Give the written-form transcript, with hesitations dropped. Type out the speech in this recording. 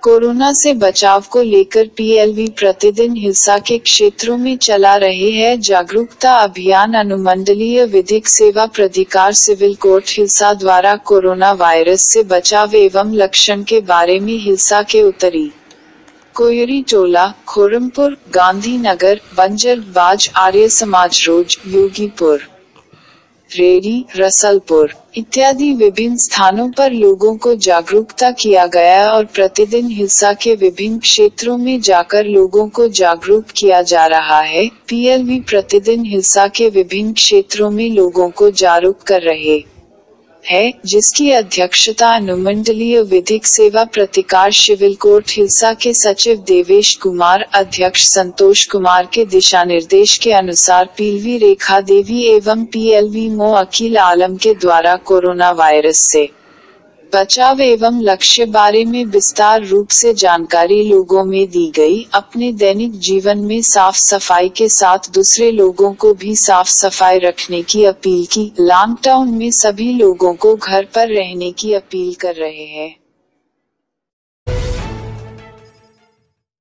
Corona से बचाव को लेकर पीएलवी प्रतिदिन हिल्सा के क्षेत्रों में चला रहे हैं जागरूकता अभियान। अनुमंडलीय विधिक सेवा प्राधिकार सिविल कोर्ट हिल्सा द्वारा कोरोना वायरस से बचाव एवं लक्षण के बारे में हिल्सा के उत्तरी कोयरी टोला, खोरमपुर, गांधी नगर, बंजर बाज, आर्य समाज रोड, योगीपुर, रेडी, रसलपुर इत्यादि विभिन्न स्थानों पर लोगों को जागरूकता किया गया और प्रतिदिन हिल्सा के विभिन्न क्षेत्रों में जाकर लोगों को जागरूक किया जा रहा है। पीएलवी प्रतिदिन हिल्सा के विभिन्न क्षेत्रों में लोगों को जागरूक कर रहे है, जिसकी अध्यक्षता अनुमंडलीय विधिक सेवा प्राधिकार सिविल कोर्ट हिल्सा के सचिव देवेश कुमार, अध्यक्ष संतोष कुमार के दिशा निर्देश के अनुसार पीएलवी रेखा देवी एवं पीएलवी मो अकील आलम के द्वारा कोरोना वायरस से बचाव एवं लक्ष्य बारे में विस्तार रूप से जानकारी लोगों में दी गई। अपने दैनिक जीवन में साफ सफाई के साथ दूसरे लोगों को भी साफ सफाई रखने की अपील की। लॉकडाउन में सभी लोगों को घर पर रहने की अपील कर रहे हैं।